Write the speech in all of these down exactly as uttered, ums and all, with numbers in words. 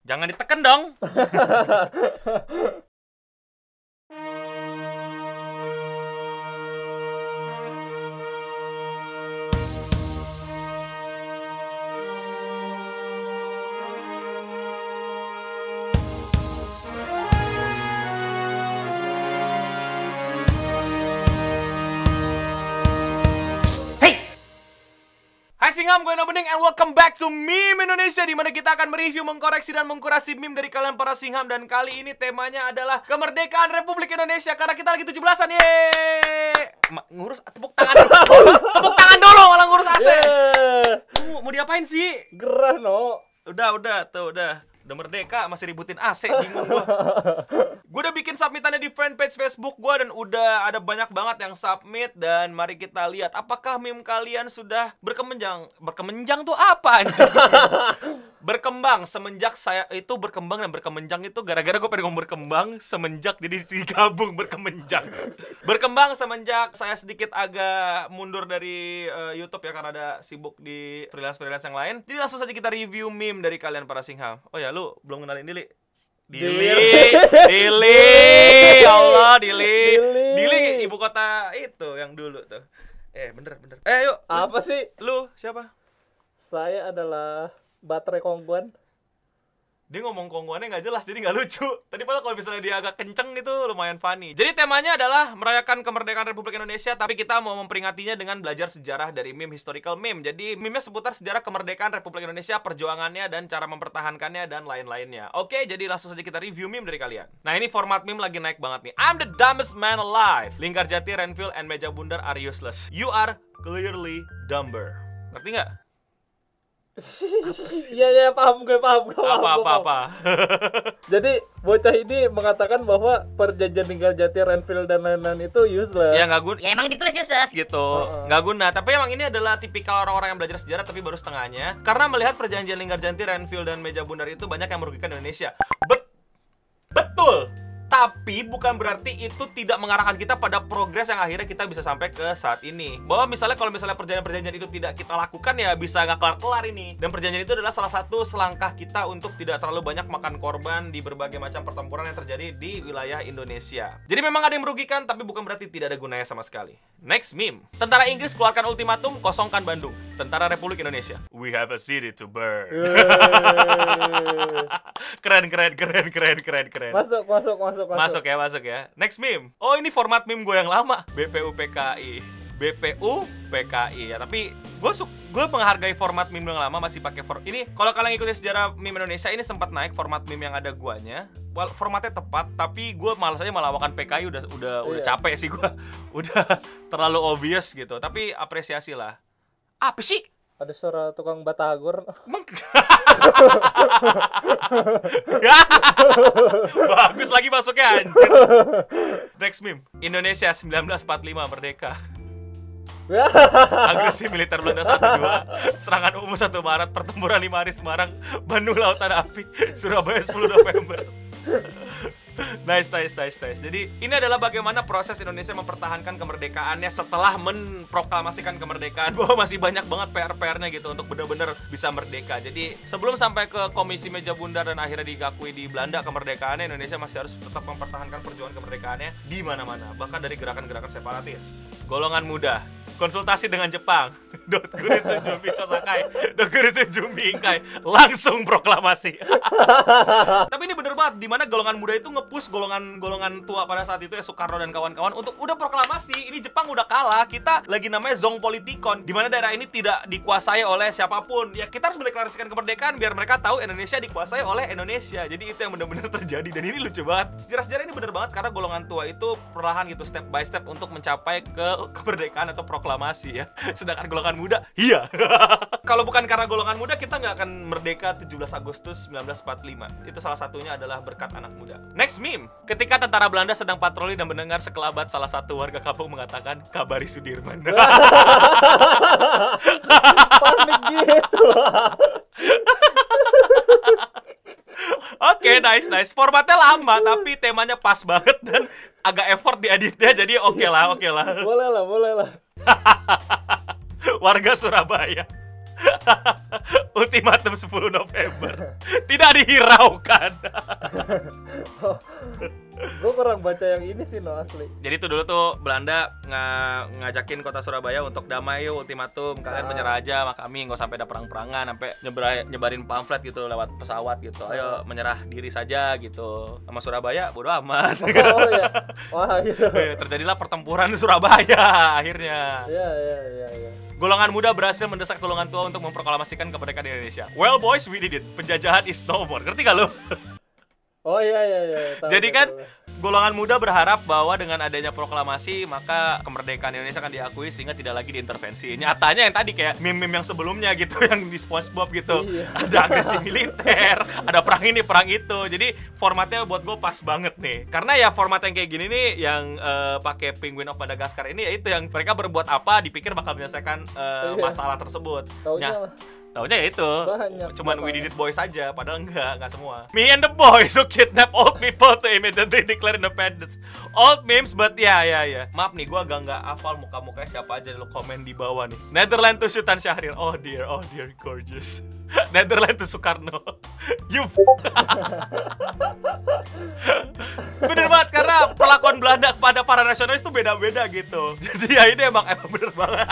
Jangan ditekan dong. Hai Singham, gue Eno Bening, and welcome back to Meme Indonesia, di mana kita akan mereview, mengkoreksi, dan mengkurasi meme dari kalian para Singham. Dan kali ini temanya adalah kemerdekaan Republik Indonesia, karena kita lagi tujuh belasan, yeay. Ngurus tepuk tangan dulu. Tepuk tangan dulu, malah ngurus A C. Mau, mau diapain sih? Gerah, no. Udah, udah, tuh, udah. Udah merdeka, masih ributin A C, bingung gua. Gue udah bikin submitannya di fanpage Facebook gue, dan udah ada banyak banget yang submit. Dan mari kita lihat apakah meme kalian sudah berkembang. Berkembang tuh apa anjir? Berkembang semenjak saya itu berkembang, dan berkembang itu gara-gara gue pengen ngomong berkembang semenjak, jadi digabung berkembang. Berkembang semenjak saya sedikit agak mundur dari uh, YouTube ya, karena ada sibuk di freelance-freelance yang lain. Jadi langsung saja kita review meme dari kalian para Singham. Oh ya, lu belum kenalin Dili. Dili, Dili, ya Allah, Dili, Dili, ibu kota itu yang dulu tuh. Eh, bener, bener. Eh, yuk. Apa lu, sih? Lu siapa? Saya adalah baterai kongguan. Dia ngomong kongguannya nggak jelas, jadi nggak lucu. Tadi padahal kalau misalnya dia agak kenceng itu lumayan funny. Jadi temanya adalah merayakan kemerdekaan Republik Indonesia, tapi kita mau memperingatinya dengan belajar sejarah dari meme, historical meme. Jadi meme-nya seputar sejarah kemerdekaan Republik Indonesia, perjuangannya, dan cara mempertahankannya, dan lain-lainnya. Oke, jadi langsung saja kita review meme dari kalian. Nah, ini format meme lagi naik banget nih. I'm the dumbest man alive. Linggarjati, Renville, and Meja Bundar are useless. You are clearly dumber. Ngerti nggak? Iya, iya, paham gue, paham gue. Apa, apa, apa. Jadi bocah ini mengatakan bahwa perjanjian Linggarjati, Renville, dan lain-lain itu useless. Ya nggak guna. Ya emang ditulis useless Gitu, nggak uh -uh. guna. Tapi emang ini adalah tipikal orang-orang yang belajar sejarah tapi baru setengahnya. Karena melihat perjanjian Linggarjati, Renville, dan Meja Bundar itu banyak yang merugikan Indonesia. Bet Betul. Tapi bukan berarti itu tidak mengarahkan kita pada progres yang akhirnya kita bisa sampai ke saat ini. Bahwa misalnya kalau misalnya perjanjian-perjanjian itu tidak kita lakukan, ya bisa nggak kelar-kelar ini. Dan perjanjian itu adalah salah satu selangkah kita untuk tidak terlalu banyak makan korban di berbagai macam pertempuran yang terjadi di wilayah Indonesia. Jadi memang ada yang merugikan, tapi bukan berarti tidak ada gunanya sama sekali. Next meme. Tentara Inggris keluarkan ultimatum, kosongkan Bandung. Tentara Republik Indonesia, we have a city to burn. Keren, keren, keren, keren, keren, keren. Masuk, masuk, masuk. Masuk. Masuk ya, masuk ya. Next meme. Oh, ini format meme gue yang lama. B P U P K I. B P U P K I ya, tapi gue su gue menghargai format meme yang lama, masih pakai for ini. Kalau kalian ikutin sejarah meme Indonesia, ini sempat naik format meme yang ada guanya. Well, formatnya tepat, tapi gue malas aja melawakan P K I, udah udah iya. udah capek sih gue. Udah terlalu obvious gitu. Tapi apresiasi lah. Apa sih? Ada suara tukang batagor. Bagus lagi masuknya, anjir. Next meme. Indonesia sembilan belas empat puluh lima merdeka. Agresi militer Belanda satu dua. Serangan umum satu Maret. Pertempuran lima hari Semarang. Bandung Lautan Api. Surabaya sepuluh November. Nice, nice, nice, nice. Jadi ini adalah bagaimana proses Indonesia mempertahankan kemerdekaannya setelah memproklamasikan kemerdekaan, bahwa masih banyak banget P R-P R-nya gitu untuk benar-benar bisa merdeka. Jadi sebelum sampai ke Komisi Meja Bundar dan akhirnya diakui di Belanda kemerdekaannya, Indonesia masih harus tetap mempertahankan perjuangan kemerdekaannya di mana-mana, bahkan dari gerakan-gerakan separatis. Golongan muda, konsultasi dengan Jepang. Dokuritsu Jumbi Chosakai, Dokuritsu Jumbi Inkai, langsung proklamasi. Tapi ini bener banget, dimana golongan muda itu nge-push golongan-golongan tua pada saat itu ya, Soekarno dan kawan-kawan, untuk udah proklamasi. Ini Jepang udah kalah, kita lagi namanya Zong Politikon, dimana daerah ini tidak dikuasai oleh siapapun. Ya kita harus mendeklarasikan kemerdekaan biar mereka tahu Indonesia dikuasai oleh Indonesia. Jadi itu yang benar-benar terjadi, dan ini lucu banget. Sejarah-sejarah ini bener banget karena golongan tua itu perlahan gitu, step by step untuk mencapai ke kemerdekaan atau proklamasi ya. Sedangkan golongan muda, iya. Kalau bukan karena golongan muda, kita nggak akan merdeka tujuh belas Agustus sembilan belas empat puluh lima. Itu salah satunya adalah berkat anak muda. Next meme. Ketika tentara Belanda sedang patroli dan mendengar sekelabat, salah satu warga kampung mengatakan, kabari Sudirman. Panik gitu. Oke, okay, nice, nice. Formatnya lama, tapi temanya pas banget dan agak effort dieditnya, jadi oke okay lah, oke okay lah. Boleh lah, boleh lah. Warga Surabaya. Ultimatum sepuluh November. Tidak dihiraukan. Oh, gue kurang baca yang ini sih no asli. Jadi itu dulu tuh Belanda ng- ngajakin kota Surabaya untuk damai yuk, ultimatum kalian Ah. menyerah aja sama kami, nggak sampai ada perang-perangan, sampai nyebar- nyebarin pamflet gitu lewat pesawat gitu. Ayo menyerah diri saja gitu. Sama Surabaya bodo amat. Oh ya, wah gitu. Terjadilah pertempuran di Surabaya akhirnya. Iya iya iya. Ya. Golongan muda berhasil mendesak golongan tua untuk memproklamasikan kemerdekaan Indonesia. Well boys, we did it. Penjajahan is no more. Ngerti gak lo? Oh iya iya iya. Tahu, Jadi tahu, kan tahu. golongan muda berharap bahwa dengan adanya proklamasi maka kemerdekaan Indonesia akan diakui sehingga tidak lagi diintervensi. Nyatanya yang tadi kayak meme-meme yang sebelumnya gitu yang di SpongeBob gitu. Iya. Ada agresi militer, ada perang ini, perang itu. Jadi formatnya buat gue pas banget nih. Karena ya format yang kayak gini nih yang eh, pakai Penguin of Madagascar ini ya itu yang mereka berbuat apa dipikir bakal menyelesaikan eh, Iya. masalah tersebut. Taunya Nah, lah. taunya ya itu. Banyak Cuman bakal. we did it boys aja, padahal enggak, enggak semua. Me and the boys who kidnap old people to immediately declare independence. Old memes, but ya ya ya. Maaf nih, gua agak nggak hafal muka-mukanya siapa aja, lo komen di bawah nih. Netherlands to Sultan Syahrir. Oh dear, oh dear, gorgeous. Netherlands to Soekarno. You f- bener banget, karena perlakuan Belanda kepada para nasionalis tuh beda-beda gitu. Jadi ya ini emang emang bener banget.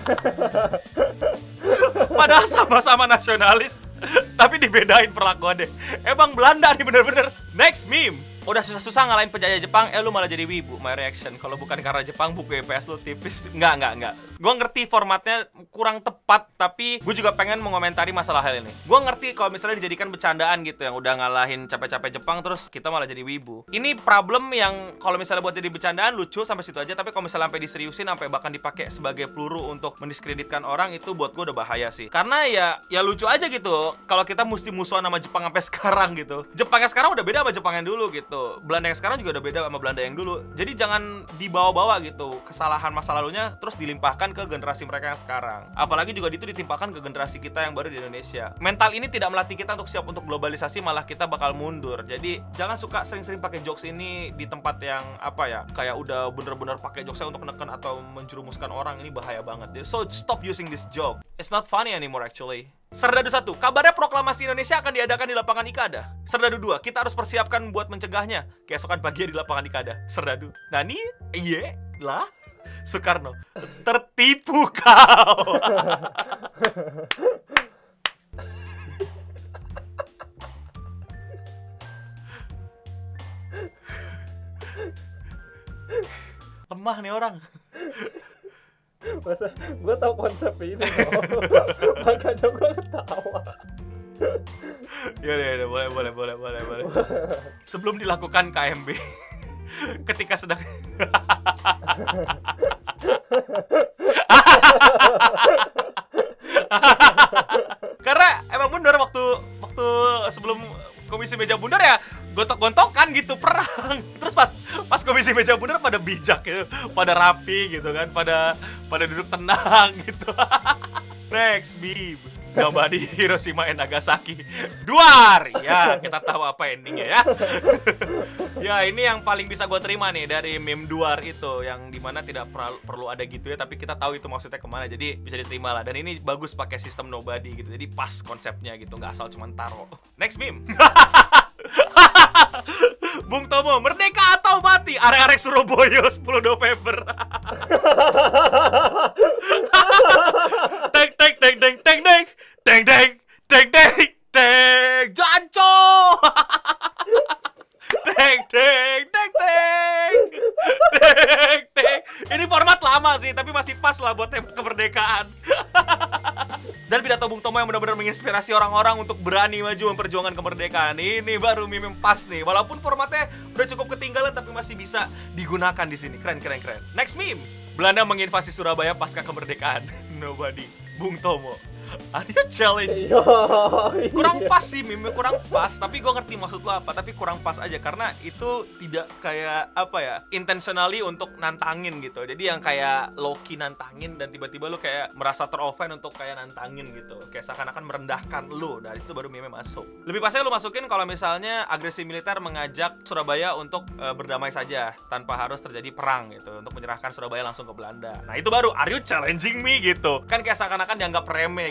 Padahal sama-sama nasionalis, tapi dibedain perlakuannya. Emang Belanda nih bener-bener. Next meme. Udah susah-susah ngalahin penjajah Jepang, eh lu malah jadi wibu. My reaction. Kalau bukan karena Jepang, buku I P S lu tipis. Enggak, enggak, enggak. Gue ngerti formatnya kurang tepat, tapi gue juga pengen mengomentari masalah hal ini. Gue ngerti kalau misalnya dijadikan bercandaan gitu, yang udah ngalahin capek-capek Jepang, terus kita malah jadi wibu. Ini problem yang kalau misalnya buat jadi bercandaan lucu sampai situ aja, tapi kalau misalnya sampai diseriusin, sampai bahkan dipakai sebagai peluru untuk mendiskreditkan orang, itu buat gue udah bahaya sih. Karena ya, ya lucu aja gitu. Kalau kita mesti musuhan sama Jepang sampai sekarang gitu. Jepang yang sekarang udah beda sama Jepang yang dulu gitu. Belanda yang sekarang juga udah beda sama Belanda yang dulu. Jadi jangan dibawa-bawa gitu kesalahan masa lalunya terus dilimpahkan ke generasi mereka yang sekarang. Apalagi juga itu ditimpahkan ke generasi kita yang baru di Indonesia. Mental ini tidak melatih kita untuk siap untuk globalisasi, malah kita bakal mundur. Jadi jangan suka sering-sering pakai jokes ini di tempat yang apa ya, kayak udah bener-bener pakai jokesnya untuk neken atau menjerumuskan orang. Ini bahaya banget. So stop using this joke. It's not funny anymore actually. Serdadu satu, kabarnya proklamasi Indonesia akan diadakan di lapangan Ikada. Serdadu dua, kita harus persiapkan buat mencegahnya. Keesokan pagi di lapangan Ikada. Serdadu, Nani? Iye? Lah? Soekarno, tertipu kau. Lemah nih orang. Masa gue tau konsep ini no. Makanya gue ketawa. Ya udah, boleh, boleh, boleh, boleh, boleh. Sebelum dilakukan K M B, ketika sedang karena emang bener waktu waktu sebelum komisi meja bundar ya gontok-gontokan gitu, perang. Terus pas pas komisi meja bundar pada bijak gitu, pada rapi gitu kan, pada pada duduk tenang gitu. Next meme. Nobody Hiroshima and Nagasaki. Duar. Ya, kita tahu apa endingnya ya. Ya, ini yang paling bisa gue terima nih dari meme Duar itu, yang dimana tidak perlu, perlu ada gitu ya, tapi kita tahu itu maksudnya kemana, jadi bisa diterima lah. Dan ini bagus pakai sistem nobody gitu, jadi pas konsepnya gitu, nggak asal cuma taro. Next meme. Bung Tomo, merdeka atau mati? Arek-arek Surabaya sepuluh November. Teng teng teng teng teng teng teng teng teng teng teng Janco. Teng teng teng teng teng teng. Ini format lama sih, tapi masih pas lah buat tema kemerdekaan. Dan pidato Bung Tomo yang benar-benar menginspirasi orang-orang untuk berani maju memperjuangkan kemerdekaan. Ini baru meme pas nih. Walaupun formatnya udah cukup ketinggalan, tapi masih bisa digunakan di sini. Keren, keren, keren. Next meme. Belanda menginvasi Surabaya pasca kemerdekaan. Nobody. Bung Tomo. Are you challenge? Yo, Kurang iya. pas sih meme, kurang pas. Tapi gue ngerti maksud lo apa. Tapi kurang pas aja karena itu tidak kayak apa ya, intentionally untuk nantangin gitu. Jadi yang kayak low-key nantangin dan tiba-tiba lo kayak merasa teroffend untuk kayak nantangin gitu. Kayak seakan-akan merendahkan lo. Dari situ baru meme masuk. Lebih pasnya lo masukin kalau misalnya agresi militer mengajak Surabaya untuk uh, berdamai saja tanpa harus terjadi perang gitu, untuk menyerahkan Surabaya langsung ke Belanda. Nah itu baru are you challenging me gitu. Kan kayak seakan-akan dianggap remeh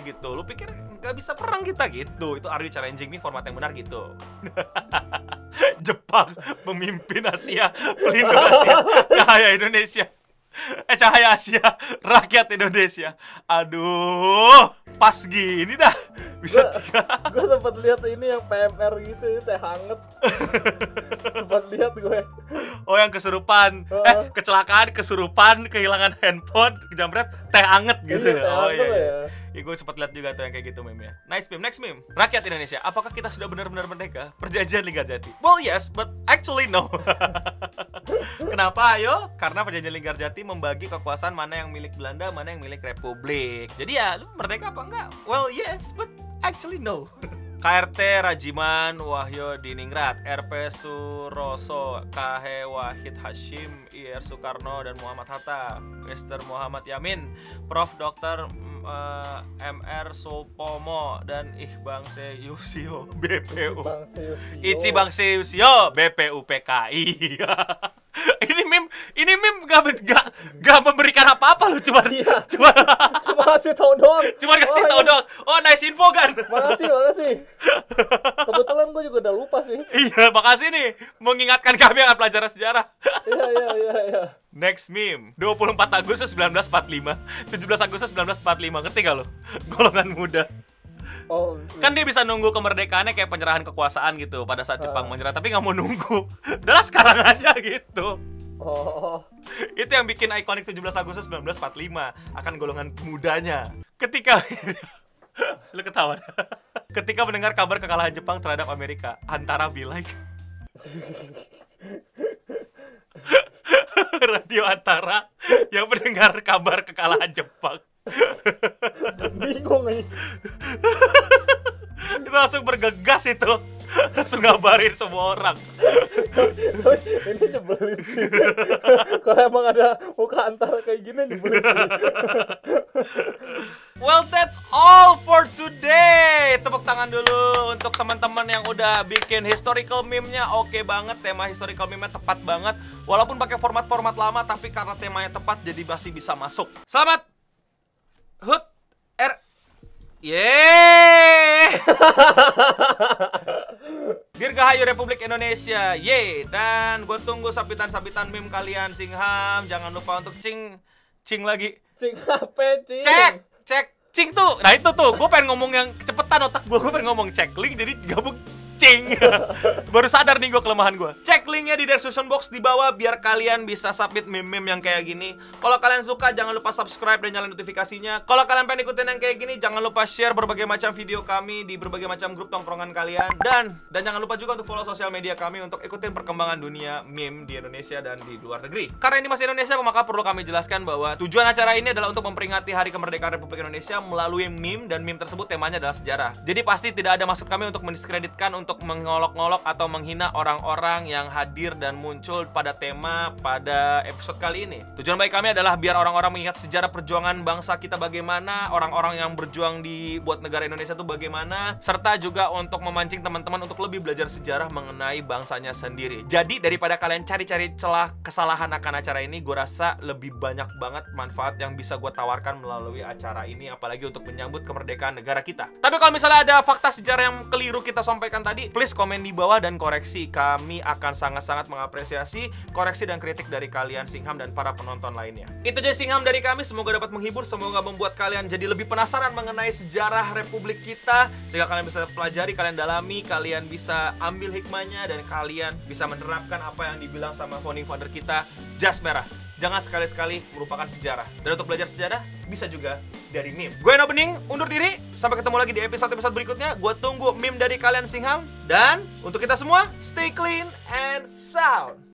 gitu. Lu pikir nggak bisa perang kita gitu? Itu Are You Challenging Me format yang benar gitu. Jepang memimpin Asia, pelindung Asia, cahaya Indonesia. Eh cahaya Asia, rakyat Indonesia. Aduh, pas gini dah bisa tiga. Gue sempat lihat ini yang P M R gitu, ya, teh hangat. Sempat lihat gue. Oh yang kesurupan, uh. eh kecelakaan, kesurupan, kehilangan handphone, kejamret, teh anget gitu. Iya, teh oh hangat iya. iya. ya. Ya, gue sempat lihat juga tuh yang kayak gitu meme-nya. Nice meme, next meme. Rakyat Indonesia, apakah kita sudah benar-benar merdeka? Perjanjian Linggarjati. Well yes, but actually no. Kenapa? Ayo, karena Perjanjian Linggarjati membagi kekuasaan mana yang milik Belanda, mana yang milik Republik. Jadi ya, lu merdeka apa enggak? Well yes, but actually no. K R T Rajiman Wahyo Diningrat, R P Suroso, K H Wahid Hashim, I R Soekarno dan Muhammad Hatta, Mister Muhammad Yamin, Prof Doktor uh, M R Supomo dan Ichbang Seyusio B P U. Ichi Bang Seyusio B P U P K I. Ini meme, ini meme gak, gak, gak memberikan apa-apa lu, cuma iya. cuma cuma kasih tau doang. Cuma kasih oh, tau iya. doang. Oh, nice info kan. Makasih, makasih. Kebetulan gue juga udah lupa sih. Iya, makasih nih mengingatkan kami akan pelajaran sejarah. Iya, iya, iya, iya. Next meme, dua puluh empat Agustus seribu sembilan ratus empat puluh lima, tujuh belas Agustus seribu sembilan ratus empat puluh lima. Ngerti gak lo? Golongan muda. Oh, kan dia bisa nunggu kemerdekaannya kayak penyerahan kekuasaan gitu pada saat Jepang uh. menyerah, tapi nggak mau nunggu. Udah sekarang aja gitu. Oh. Itu yang bikin ikonik tujuh belas Agustus seribu sembilan ratus empat puluh lima akan golongan mudanya. Ketika lu ketawa. Ketika mendengar kabar kekalahan Jepang terhadap Amerika, Antara be like Radio Antara yang mendengar kabar kekalahan Jepang. Bingung nih. Itu langsung bergegas itu. Langsung ngabarin semua orang. Ini nyebelin sih. Kalau emang ada muka Antara kayak gini nyebelin sih. Well, that's all for today. Tepuk tangan dulu untuk teman-teman yang udah bikin historical meme-nya. Oke banget, tema historical meme-nya tepat banget. Walaupun pakai format-format lama, tapi karena temanya tepat jadi masih bisa masuk. Selamat Hut R Yeay. Dirgahayu Republik Indonesia. Yeay. Dan gue tunggu sabitan-sabitan meme kalian, Singham. Jangan lupa untuk cing cing lagi. Cing apa, cing? Cek, cek, cing tuh. Nah itu tuh, gue pengen ngomong yang kecepatan otak gue. Gue pengen ngomong cek link, jadi gabung cing. Baru sadar nih gue kelemahan gue. Cek linknya di description box di bawah biar kalian bisa submit meme-meme yang kayak gini. Kalau kalian suka jangan lupa subscribe dan nyalain notifikasinya. Kalau kalian pengen ikutin yang kayak gini jangan lupa share berbagai macam video kami di berbagai macam grup tongkrongan kalian. Dan dan jangan lupa juga untuk follow sosial media kami untuk ikutin perkembangan dunia meme di Indonesia dan di luar negeri. Karena ini masih Indonesia, maka perlu kami jelaskan bahwa tujuan acara ini adalah untuk memperingati Hari Kemerdekaan Republik Indonesia melalui meme, dan meme tersebut temanya adalah sejarah. Jadi pasti tidak ada maksud kami untuk mendiskreditkan, untuk mengolok-ngolok atau menghina orang-orang yang hadir dan muncul pada tema pada episode kali ini. Tujuan baik kami adalah biar orang-orang mengingat sejarah perjuangan bangsa kita bagaimana, orang-orang yang berjuang di buat negara Indonesia itu bagaimana, serta juga untuk memancing teman-teman untuk lebih belajar sejarah mengenai bangsanya sendiri. Jadi daripada kalian cari-cari celah kesalahan akan acara ini, gue rasa lebih banyak banget manfaat yang bisa gue tawarkan melalui acara ini, apalagi untuk menyambut kemerdekaan negara kita. Tapi kalau misalnya ada fakta sejarah yang keliru kita sampaikan tadi, please komen di bawah dan koreksi. Kami akan sangat-sangat mengapresiasi koreksi dan kritik dari kalian, Singham, dan para penonton lainnya. Itu aja Singham dari kami, semoga dapat menghibur, semoga membuat kalian jadi lebih penasaran mengenai sejarah Republik kita, sehingga kalian bisa pelajari, kalian dalami, kalian bisa ambil hikmahnya, dan kalian bisa menerapkan apa yang dibilang sama founding father kita, jas merah. Jangan sekali-sekali merupakan sejarah. Dan untuk belajar sejarah, bisa juga dari meme. Gue Eno Bening, undur diri. Sampai ketemu lagi di episode-episode berikutnya. Gue tunggu meme dari kalian, Singham. Dan untuk kita semua, stay clean and sound.